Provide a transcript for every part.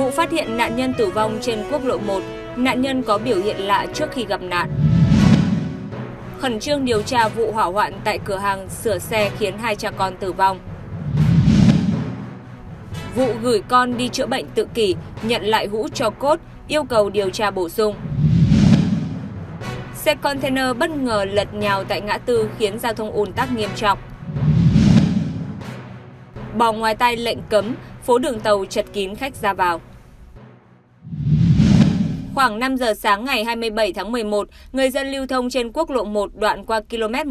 Vụ phát hiện nạn nhân tử vong trên quốc lộ 1, nạn nhân có biểu hiện lạ trước khi gặp nạn. Khẩn trương điều tra vụ hỏa hoạn tại cửa hàng sửa xe khiến 2 cha con tử vong. Vụ gửi con đi chữa bệnh tự kỷ, nhận lại hũ tro cốt, yêu cầu điều tra bổ sung. Xe container bất ngờ lật nhào tại ngã tư khiến giao thông ùn tắc nghiêm trọng. Bỏ ngoài tai lệnh cấm, phố đường tàu chật kín khách ra vào. Khoảng 5 giờ sáng ngày 27 tháng 11, người dân lưu thông trên quốc lộ 1 đoạn qua km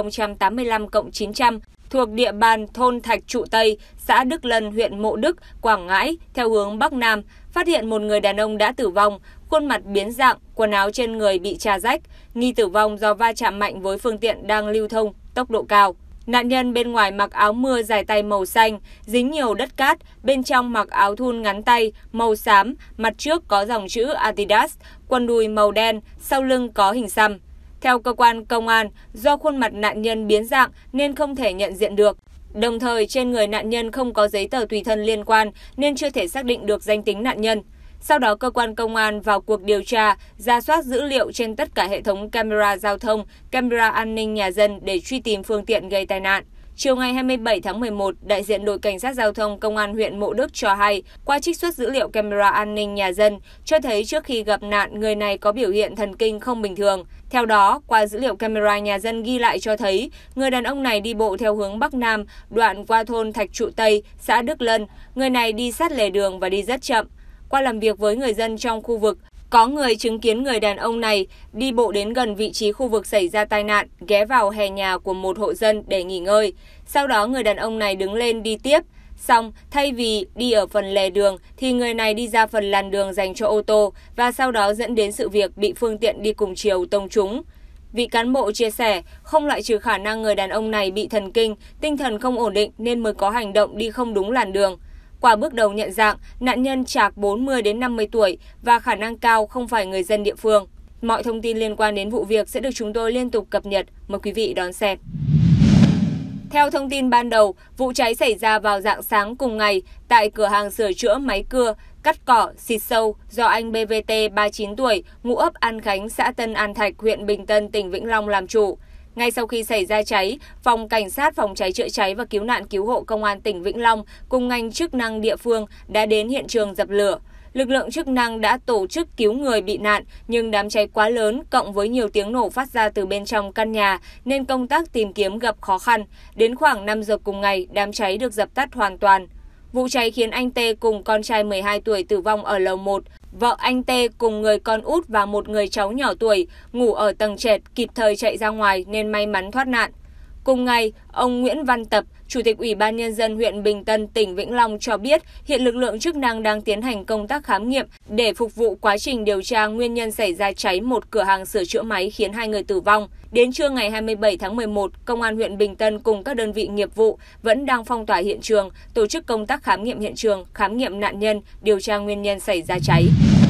1085+900 thuộc địa bàn thôn Thạch Trụ Tây, xã Đức Lân, huyện Mộ Đức, Quảng Ngãi, theo hướng Bắc Nam, phát hiện một người đàn ông đã tử vong, khuôn mặt biến dạng, quần áo trên người bị chà rách, nghi tử vong do va chạm mạnh với phương tiện đang lưu thông, tốc độ cao. Nạn nhân bên ngoài mặc áo mưa dài tay màu xanh, dính nhiều đất cát, bên trong mặc áo thun ngắn tay, màu xám, mặt trước có dòng chữ Adidas, quần đùi màu đen, sau lưng có hình xăm. Theo cơ quan công an, do khuôn mặt nạn nhân biến dạng nên không thể nhận diện được. Đồng thời trên người nạn nhân không có giấy tờ tùy thân liên quan nên chưa thể xác định được danh tính nạn nhân. Sau đó cơ quan công an vào cuộc điều tra, rà soát dữ liệu trên tất cả hệ thống camera giao thông, camera an ninh nhà dân để truy tìm phương tiện gây tai nạn. Chiều ngày 27 tháng 11, đại diện đội cảnh sát giao thông công an huyện Mộ Đức cho hay, qua trích xuất dữ liệu camera an ninh nhà dân, cho thấy trước khi gặp nạn, người này có biểu hiện thần kinh không bình thường. Theo đó, qua dữ liệu camera nhà dân ghi lại cho thấy, người đàn ông này đi bộ theo hướng Bắc Nam, đoạn qua thôn Thạch Trụ Tây, xã Đức Lân. Người này đi sát lề đường và đi rất chậm. Qua làm việc với người dân trong khu vực, có người chứng kiến người đàn ông này đi bộ đến gần vị trí khu vực xảy ra tai nạn, ghé vào hè nhà của một hộ dân để nghỉ ngơi. Sau đó người đàn ông này đứng lên đi tiếp. Xong, thay vì đi ở phần lề đường thì người này đi ra phần làn đường dành cho ô tô và sau đó dẫn đến sự việc bị phương tiện đi cùng chiều tông trúng. Vị cán bộ chia sẻ, không loại trừ khả năng người đàn ông này bị thần kinh, tinh thần không ổn định nên mới có hành động đi không đúng làn đường. Qua bước đầu nhận dạng, nạn nhân trạc 40 đến 50 tuổi và khả năng cao không phải người dân địa phương. Mọi thông tin liên quan đến vụ việc sẽ được chúng tôi liên tục cập nhật. Mời quý vị đón xem. Theo thông tin ban đầu, vụ cháy xảy ra vào rạng sáng cùng ngày tại cửa hàng sửa chữa máy cưa, cắt cỏ, xịt sâu do anh BVT 39 tuổi, ngụ ấp An Khánh, xã Tân An Thạch, huyện Bình Tân, tỉnh Vĩnh Long làm chủ. Ngay sau khi xảy ra cháy, Phòng Cảnh sát Phòng cháy chữa cháy và Cứu nạn Cứu hộ Công an tỉnh Vĩnh Long cùng ngành chức năng địa phương đã đến hiện trường dập lửa. Lực lượng chức năng đã tổ chức cứu người bị nạn, nhưng đám cháy quá lớn cộng với nhiều tiếng nổ phát ra từ bên trong căn nhà nên công tác tìm kiếm gặp khó khăn. Đến khoảng 5 giờ cùng ngày, đám cháy được dập tắt hoàn toàn. Vụ cháy khiến anh T cùng con trai 12 tuổi tử vong ở lầu 1, vợ anh T cùng người con út và một người cháu nhỏ tuổi ngủ ở tầng trệt kịp thời chạy ra ngoài nên may mắn thoát nạn. Cùng ngày, ông Nguyễn Văn Tập, Chủ tịch Ủy ban Nhân dân huyện Bình Tân, tỉnh Vĩnh Long cho biết hiện lực lượng chức năng đang tiến hành công tác khám nghiệm để phục vụ quá trình điều tra nguyên nhân xảy ra cháy một cửa hàng sửa chữa máy khiến 2 người tử vong. Đến trưa ngày 27 tháng 11, Công an huyện Bình Tân cùng các đơn vị nghiệp vụ vẫn đang phong tỏa hiện trường, tổ chức công tác khám nghiệm hiện trường, khám nghiệm nạn nhân, điều tra nguyên nhân xảy ra cháy.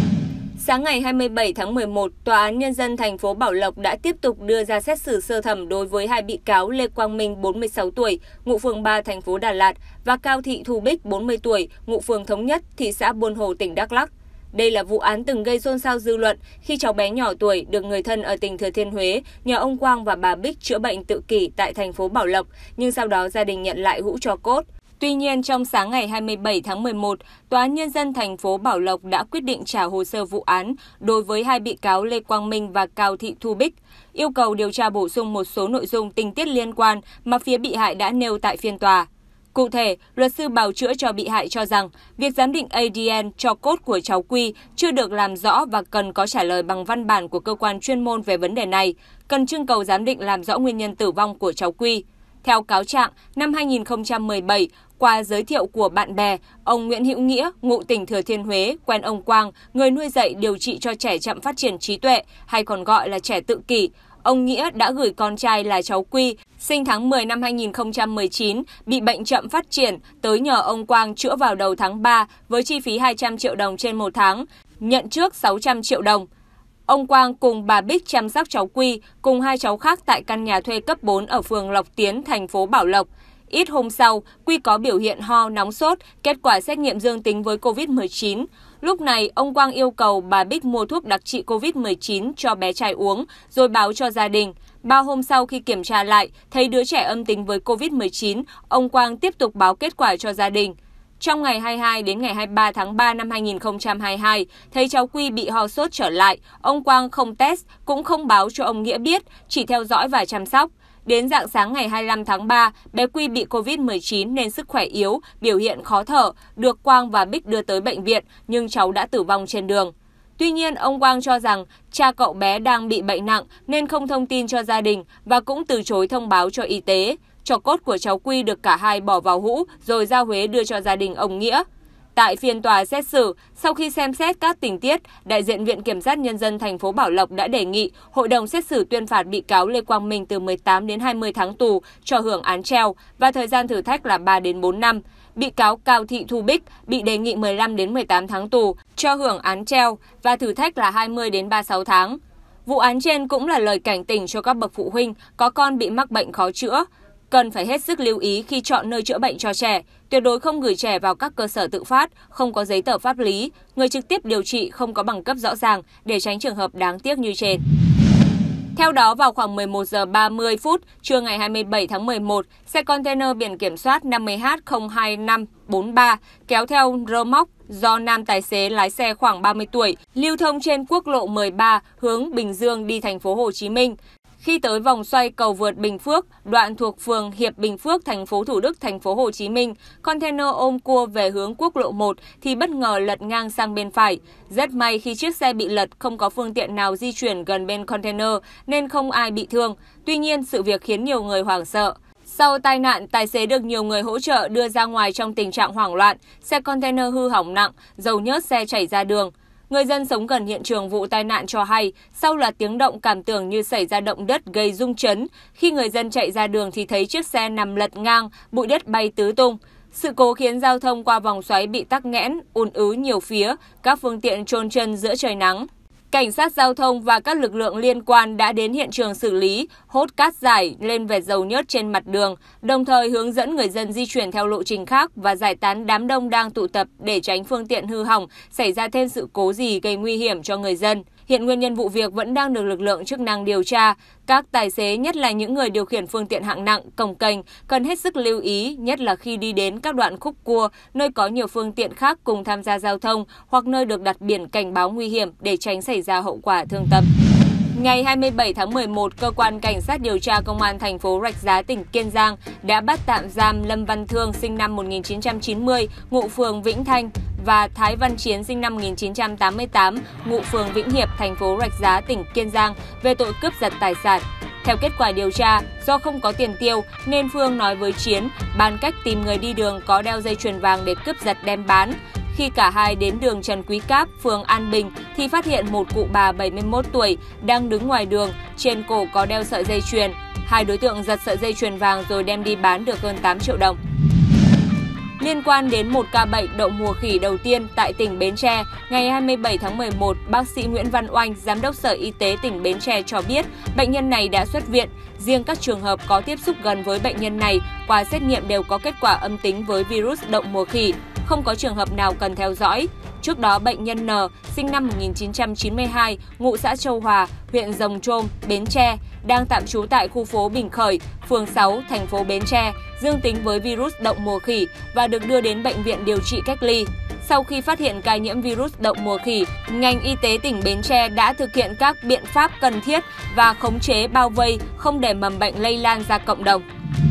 Sáng ngày 27 tháng 11, Tòa án Nhân dân thành phố Bảo Lộc đã tiếp tục đưa ra xét xử sơ thẩm đối với 2 bị cáo Lê Quang Minh, 46 tuổi, ngụ phường 3, thành phố Đà Lạt và Cao Thị Thu Bích, 40 tuổi, ngụ phường Thống Nhất, thị xã Buôn Hồ, tỉnh Đắk Lắk. Đây là vụ án từng gây xôn xao dư luận khi cháu bé nhỏ tuổi được người thân ở tỉnh Thừa Thiên Huế nhờ ông Quang và bà Bích chữa bệnh tự kỷ tại thành phố Bảo Lộc, nhưng sau đó gia đình nhận lại hũ tro cốt. Tuy nhiên, trong sáng ngày 27 tháng 11, Tòa án Nhân dân thành phố Bảo Lộc đã quyết định trả hồ sơ vụ án đối với 2 bị cáo Lê Quang Minh và Cao Thị Thu Bích, yêu cầu điều tra bổ sung một số nội dung tình tiết liên quan mà phía bị hại đã nêu tại phiên tòa. Cụ thể, luật sư bào chữa cho bị hại cho rằng việc giám định ADN tro cốt của cháu Quy chưa được làm rõ và cần có trả lời bằng văn bản của cơ quan chuyên môn về vấn đề này, cần trưng cầu giám định làm rõ nguyên nhân tử vong của cháu Quy. Theo cáo trạng, năm 2017, qua giới thiệu của bạn bè, ông Nguyễn Hữu Nghĩa, ngụ tỉnh Thừa Thiên Huế, quen ông Quang, người nuôi dạy điều trị cho trẻ chậm phát triển trí tuệ, hay còn gọi là trẻ tự kỷ. Ông Nghĩa đã gửi con trai là cháu Quy, sinh tháng 10 năm 2019, bị bệnh chậm phát triển, tới nhờ ông Quang chữa vào đầu tháng 3 với chi phí 200 triệu đồng trên một tháng, nhận trước 600 triệu đồng. Ông Quang cùng bà Bích chăm sóc cháu Quy cùng 2 cháu khác tại căn nhà thuê cấp 4 ở phường Lộc Tiến, thành phố Bảo Lộc. Ít hôm sau, Quy có biểu hiện ho, nóng sốt, kết quả xét nghiệm dương tính với COVID-19. Lúc này, ông Quang yêu cầu bà Bích mua thuốc đặc trị COVID-19 cho bé trai uống, rồi báo cho gia đình. 3 hôm sau khi kiểm tra lại, thấy đứa trẻ âm tính với COVID-19, ông Quang tiếp tục báo kết quả cho gia đình. Trong ngày 22 đến ngày 23 tháng 3 năm 2022, thấy cháu Quy bị ho sốt trở lại, ông Quang không test, cũng không báo cho ông Nghĩa biết, chỉ theo dõi và chăm sóc. Đến rạng sáng ngày 25 tháng 3, bé Quy bị COVID-19 nên sức khỏe yếu, biểu hiện khó thở, được Quang và Bích đưa tới bệnh viện, nhưng cháu đã tử vong trên đường. Tuy nhiên, ông Quang cho rằng cha cậu bé đang bị bệnh nặng nên không thông tin cho gia đình và cũng từ chối thông báo cho y tế. Tro cốt của cháu Quy được cả hai bỏ vào hũ rồi ra Huế đưa cho gia đình ông Nghĩa. Tại phiên tòa xét xử, sau khi xem xét các tình tiết, đại diện Viện Kiểm sát Nhân dân thành phố Bảo Lộc đã đề nghị hội đồng xét xử tuyên phạt bị cáo Lê Quang Minh từ 18 đến 20 tháng tù cho hưởng án treo và thời gian thử thách là 3 đến 4 năm. Bị cáo Cao Thị Thu Bích bị đề nghị 15 đến 18 tháng tù cho hưởng án treo và thử thách là 20 đến 36 tháng. Vụ án trên cũng là lời cảnh tỉnh cho các bậc phụ huynh có con bị mắc bệnh khó chữa. Cần phải hết sức lưu ý khi chọn nơi chữa bệnh cho trẻ, tuyệt đối không gửi trẻ vào các cơ sở tự phát, không có giấy tờ pháp lý, người trực tiếp điều trị không có bằng cấp rõ ràng để tránh trường hợp đáng tiếc như trên. Theo đó, vào khoảng 11 giờ 30 phút trưa ngày 27 tháng 11, xe container biển kiểm soát 50H02543 kéo theo rơ móc do nam tài xế lái xe khoảng 30 tuổi lưu thông trên quốc lộ 13 hướng Bình Dương đi thành phố Hồ Chí Minh. Khi tới vòng xoay cầu vượt Bình Phước, đoạn thuộc phường Hiệp Bình Phước, thành phố Thủ Đức, thành phố Hồ Chí Minh, container ôm cua về hướng quốc lộ 1 thì bất ngờ lật ngang sang bên phải. Rất may khi chiếc xe bị lật không có phương tiện nào di chuyển gần bên container nên không ai bị thương. Tuy nhiên, sự việc khiến nhiều người hoảng sợ. Sau tai nạn, tài xế được nhiều người hỗ trợ đưa ra ngoài trong tình trạng hoảng loạn, xe container hư hỏng nặng, dầu nhớt xe chảy ra đường. Người dân sống gần hiện trường vụ tai nạn cho hay, sau là tiếng động cảm tưởng như xảy ra động đất gây rung chấn. Khi người dân chạy ra đường thì thấy chiếc xe nằm lật ngang, bụi đất bay tứ tung. Sự cố khiến giao thông qua vòng xoáy bị tắc nghẽn, ùn ứ nhiều phía, các phương tiện chôn chân giữa trời nắng. Cảnh sát giao thông và các lực lượng liên quan đã đến hiện trường xử lý, hốt cát rải lên vệt dầu nhớt trên mặt đường, đồng thời hướng dẫn người dân di chuyển theo lộ trình khác và giải tán đám đông đang tụ tập để tránh phương tiện hư hỏng, xảy ra thêm sự cố gì gây nguy hiểm cho người dân. Hiện nguyên nhân vụ việc vẫn đang được lực lượng chức năng điều tra. Các tài xế, nhất là những người điều khiển phương tiện hạng nặng, cồng kềnh, cần hết sức lưu ý, nhất là khi đi đến các đoạn khúc cua, nơi có nhiều phương tiện khác cùng tham gia giao thông hoặc nơi được đặt biển cảnh báo nguy hiểm để tránh xảy ra hậu quả thương tâm. Ngày 27 tháng 11, Cơ quan Cảnh sát điều tra Công an thành phố Rạch Giá, tỉnh Kiên Giang đã bắt tạm giam Lâm Văn Thương, sinh năm 1990, ngụ phường Vĩnh Thanh, và Thái Văn Chiến, sinh năm 1988, ngụ phường Vĩnh Hiệp, thành phố Rạch Giá, tỉnh Kiên Giang, về tội cướp giật tài sản. Theo kết quả điều tra, do không có tiền tiêu nên Phương nói với Chiến bàn cách tìm người đi đường có đeo dây chuyền vàng để cướp giật đem bán. Khi cả hai đến đường Trần Quý Cáp, phường An Bình thì phát hiện một cụ bà 71 tuổi đang đứng ngoài đường, trên cổ có đeo sợi dây chuyền. Hai đối tượng giật sợi dây chuyền vàng rồi đem đi bán được hơn 8 triệu đồng. Liên quan đến một ca bệnh đậu mùa khỉ đầu tiên tại tỉnh Bến Tre, ngày 27 tháng 11, bác sĩ Nguyễn Văn Oanh, Giám đốc Sở Y tế tỉnh Bến Tre cho biết bệnh nhân này đã xuất viện. Riêng các trường hợp có tiếp xúc gần với bệnh nhân này qua xét nghiệm đều có kết quả âm tính với virus đậu mùa khỉ, không có trường hợp nào cần theo dõi. Trước đó, bệnh nhân N, sinh năm 1992, ngụ xã Châu Hòa, huyện Rồng Trôm, Bến Tre, đang tạm trú tại khu phố Bình Khởi, phường 6, thành phố Bến Tre, dương tính với virus đậu mùa khỉ và được đưa đến bệnh viện điều trị cách ly. Sau khi phát hiện ca nhiễm virus đậu mùa khỉ, ngành y tế tỉnh Bến Tre đã thực hiện các biện pháp cần thiết và khống chế bao vây, không để mầm bệnh lây lan ra cộng đồng.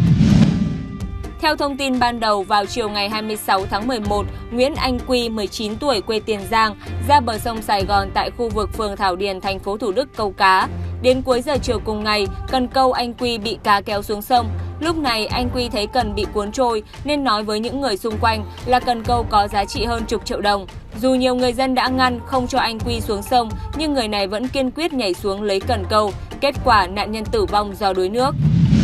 Theo thông tin ban đầu, vào chiều ngày 26 tháng 11, Nguyễn Anh Quy, 19 tuổi, quê Tiền Giang, ra bờ sông Sài Gòn tại khu vực phường Thảo Điền, thành phố Thủ Đức câu cá. Đến cuối giờ chiều cùng ngày, cần câu anh Quy bị cá kéo xuống sông. Lúc này, anh Quy thấy cần bị cuốn trôi nên nói với những người xung quanh là cần câu có giá trị hơn chục triệu đồng. Dù nhiều người dân đã ngăn không cho anh Quy xuống sông, nhưng người này vẫn kiên quyết nhảy xuống lấy cần câu. Kết quả, nạn nhân tử vong do đuối nước.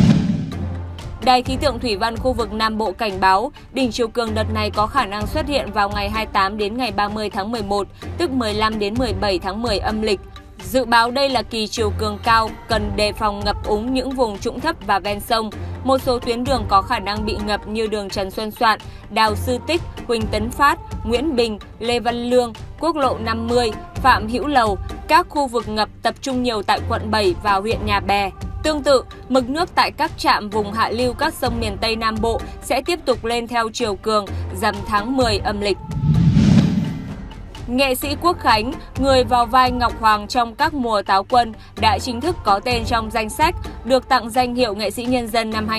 Đài khí tượng thủy văn khu vực Nam Bộ cảnh báo, đỉnh chiều cường đợt này có khả năng xuất hiện vào ngày 28 đến ngày 30 tháng 11, tức 15 đến 17 tháng 10 âm lịch. Dự báo đây là kỳ chiều cường cao, cần đề phòng ngập úng những vùng trũng thấp và ven sông. Một số tuyến đường có khả năng bị ngập như đường Trần Xuân Soạn, Đào Sư Tích, Huỳnh Tấn Phát, Nguyễn Bình, Lê Văn Lương, quốc lộ 50, Phạm Hữu Lầu. Các khu vực ngập tập trung nhiều tại quận 7 và huyện Nhà Bè. Tương tự, mực nước tại các trạm vùng hạ lưu các sông miền Tây Nam Bộ sẽ tiếp tục lên theo chiều cường rằm tháng 10 âm lịch. Nghệ sĩ Quốc Khánh, người vào vai Ngọc Hoàng trong các mùa táo quân, đã chính thức có tên trong danh sách được tặng danh hiệu Nghệ sĩ Nhân dân năm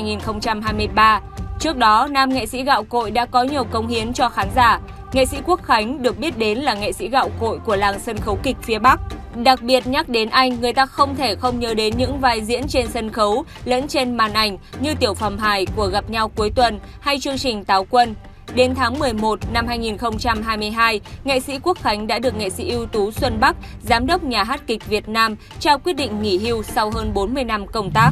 2023. Trước đó, nam nghệ sĩ gạo cội đã có nhiều cống hiến cho khán giả. Nghệ sĩ Quốc Khánh được biết đến là nghệ sĩ gạo cội của làng sân khấu kịch phía Bắc. Đặc biệt nhắc đến anh, người ta không thể không nhớ đến những vai diễn trên sân khấu lẫn trên màn ảnh như Tiểu Phẩm Hài của Gặp Nhau Cuối Tuần hay chương trình Táo Quân. Đến tháng 11 năm 2022, nghệ sĩ Quốc Khánh đã được nghệ sĩ ưu tú Xuân Bắc, giám đốc Nhà hát kịch Việt Nam, trao quyết định nghỉ hưu sau hơn 40 năm công tác.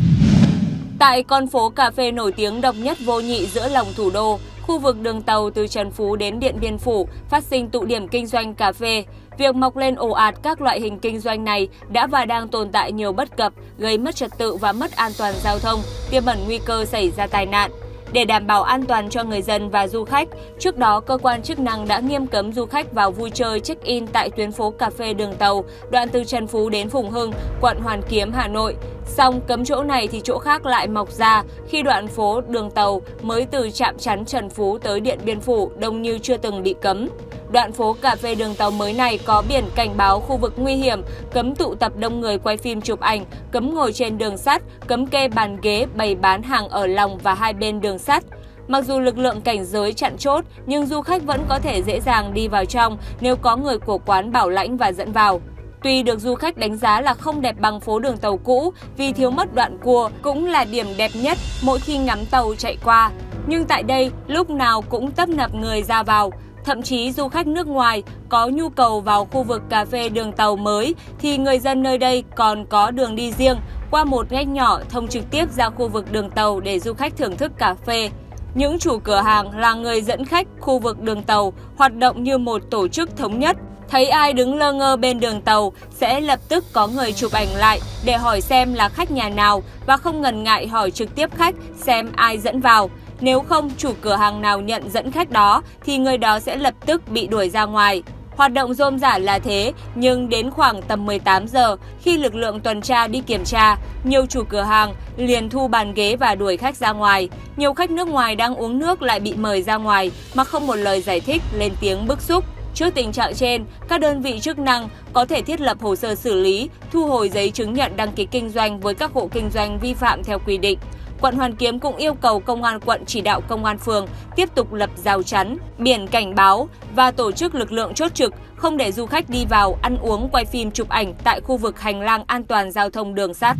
Tại con phố cà phê nổi tiếng độc nhất vô nhị giữa lòng thủ đô, khu vực đường tàu từ Trần Phú đến Điện Biên Phủ phát sinh tụ điểm kinh doanh cà phê. Việc mọc lên ồ ạt các loại hình kinh doanh này đã và đang tồn tại nhiều bất cập, gây mất trật tự và mất an toàn giao thông, tiềm ẩn nguy cơ xảy ra tai nạn. Để đảm bảo an toàn cho người dân và du khách, trước đó cơ quan chức năng đã nghiêm cấm du khách vào vui chơi check-in tại tuyến phố cà phê đường tàu, đoạn từ Trần Phú đến Phùng Hưng, quận Hoàn Kiếm, Hà Nội. Song cấm chỗ này thì chỗ khác lại mọc ra khi đoạn phố đường tàu mới từ trạm chắn Trần Phú tới Điện Biên Phủ đông như chưa từng bị cấm. Đoạn phố cà phê đường tàu mới này có biển cảnh báo khu vực nguy hiểm, cấm tụ tập đông người quay phim chụp ảnh, cấm ngồi trên đường sắt, cấm kê bàn ghế bày bán hàng ở lòng và hai bên đường sắt. Mặc dù lực lượng cảnh giới chặn chốt, nhưng du khách vẫn có thể dễ dàng đi vào trong nếu có người của quán bảo lãnh và dẫn vào. Tuy được du khách đánh giá là không đẹp bằng phố đường tàu cũ vì thiếu mất đoạn cua, cũng là điểm đẹp nhất mỗi khi ngắm tàu chạy qua. Nhưng tại đây lúc nào cũng tấp nập người ra vào. Thậm chí du khách nước ngoài có nhu cầu vào khu vực cà phê đường tàu mới thì người dân nơi đây còn có đường đi riêng qua một ngách nhỏ thông trực tiếp ra khu vực đường tàu để du khách thưởng thức cà phê. Những chủ cửa hàng là người dẫn khách khu vực đường tàu hoạt động như một tổ chức thống nhất. Thấy ai đứng lơ ngơ bên đường tàu sẽ lập tức có người chụp ảnh lại để hỏi xem là khách nhà nào và không ngần ngại hỏi trực tiếp khách xem ai dẫn vào. Nếu không chủ cửa hàng nào nhận dẫn khách đó thì người đó sẽ lập tức bị đuổi ra ngoài. Hoạt động rôm rả là thế, nhưng đến khoảng tầm 18 giờ, khi lực lượng tuần tra đi kiểm tra, nhiều chủ cửa hàng liền thu bàn ghế và đuổi khách ra ngoài. Nhiều khách nước ngoài đang uống nước lại bị mời ra ngoài mà không một lời giải thích, lên tiếng bức xúc. Trước tình trạng trên, các đơn vị chức năng có thể thiết lập hồ sơ xử lý, thu hồi giấy chứng nhận đăng ký kinh doanh với các hộ kinh doanh vi phạm theo quy định. Quận Hoàn Kiếm cũng yêu cầu công an quận chỉ đạo công an phường tiếp tục lập rào chắn, biển cảnh báo và tổ chức lực lượng chốt trực, không để du khách đi vào, ăn uống, quay phim chụp ảnh tại khu vực hành lang an toàn giao thông đường sắt.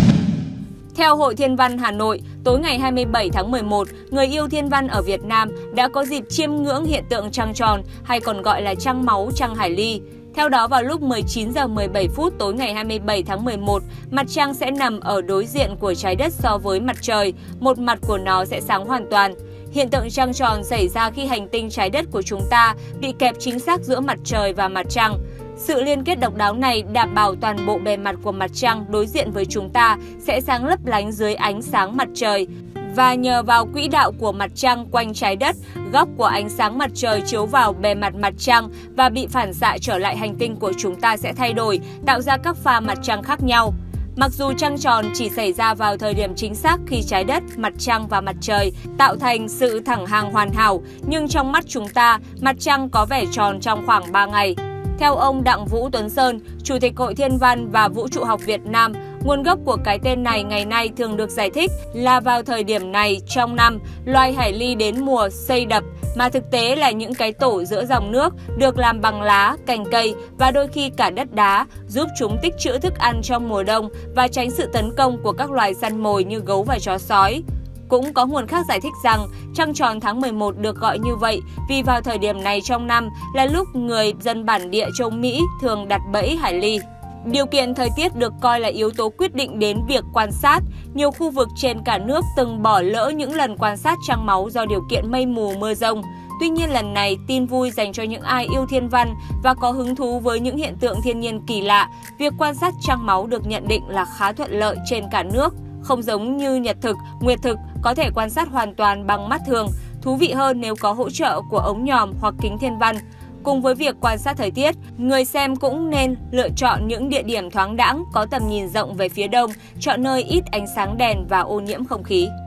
Theo Hội Thiên văn Hà Nội, tối ngày 27 tháng 11, người yêu thiên văn ở Việt Nam đã có dịp chiêm ngưỡng hiện tượng trăng tròn hay còn gọi là trăng máu, trăng hải ly. Theo đó, vào lúc 19 giờ 17 phút tối ngày 27 tháng 11, mặt trăng sẽ nằm ở đối diện của trái đất so với mặt trời, một mặt của nó sẽ sáng hoàn toàn. Hiện tượng trăng tròn xảy ra khi hành tinh trái đất của chúng ta bị kẹp chính xác giữa mặt trời và mặt trăng. Sự liên kết độc đáo này đảm bảo toàn bộ bề mặt của mặt trăng đối diện với chúng ta sẽ sáng lấp lánh dưới ánh sáng mặt trời. Và nhờ vào quỹ đạo của mặt trăng quanh trái đất, góc của ánh sáng mặt trời chiếu vào bề mặt mặt trăng và bị phản xạ trở lại hành tinh của chúng ta sẽ thay đổi, tạo ra các pha mặt trăng khác nhau. Mặc dù trăng tròn chỉ xảy ra vào thời điểm chính xác khi trái đất, mặt trăng và mặt trời tạo thành sự thẳng hàng hoàn hảo, nhưng trong mắt chúng ta, mặt trăng có vẻ tròn trong khoảng 3 ngày. Theo ông Đặng Vũ Tuấn Sơn, Chủ tịch Hội Thiên văn và Vũ trụ học Việt Nam, nguồn gốc của cái tên này ngày nay thường được giải thích là vào thời điểm này trong năm, loài hải ly đến mùa xây đập, mà thực tế là những cái tổ giữa dòng nước được làm bằng lá, cành cây và đôi khi cả đất đá, giúp chúng tích trữ thức ăn trong mùa đông và tránh sự tấn công của các loài săn mồi như gấu và chó sói. Cũng có nguồn khác giải thích rằng trăng tròn tháng 11 được gọi như vậy vì vào thời điểm này trong năm là lúc người dân bản địa châu Mỹ thường đặt bẫy hải ly. Điều kiện thời tiết được coi là yếu tố quyết định đến việc quan sát. Nhiều khu vực trên cả nước từng bỏ lỡ những lần quan sát trăng máu do điều kiện mây mù mưa rông. Tuy nhiên lần này, tin vui dành cho những ai yêu thiên văn và có hứng thú với những hiện tượng thiên nhiên kỳ lạ. Việc quan sát trăng máu được nhận định là khá thuận lợi trên cả nước. Không giống như nhật thực, nguyệt thực có thể quan sát hoàn toàn bằng mắt thường. Thú vị hơn nếu có hỗ trợ của ống nhòm hoặc kính thiên văn. Cùng với việc quan sát thời tiết, người xem cũng nên lựa chọn những địa điểm thoáng đãng, có tầm nhìn rộng về phía đông, chọn nơi ít ánh sáng đèn và ô nhiễm không khí.